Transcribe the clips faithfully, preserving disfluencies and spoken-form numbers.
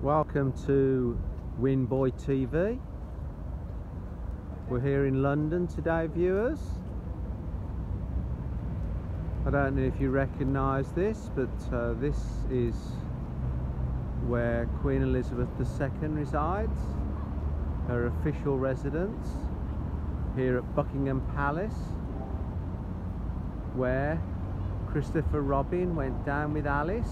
Welcome to Winboy T V. We're here in London today, viewers. I don't know if you recognise this, but uh, this is where Queen Elizabeth the Second resides, her official residence, here at Buckingham Palace, where Christopher Robin went down with Alice.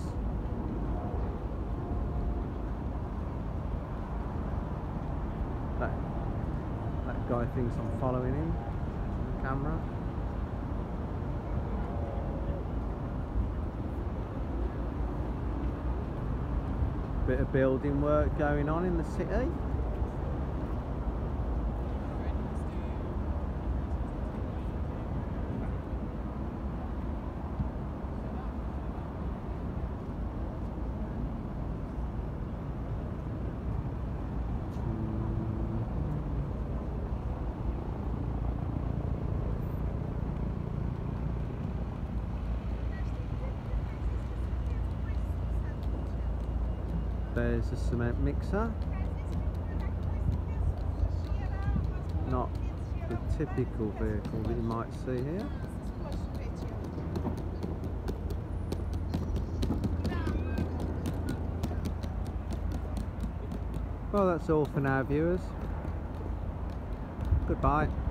That, that guy thinks I'm following him on the camera. Bit of building work going on in the city. There's a cement mixer. Not the typical vehicle that you might see here. Well, that's all for now, viewers. Goodbye.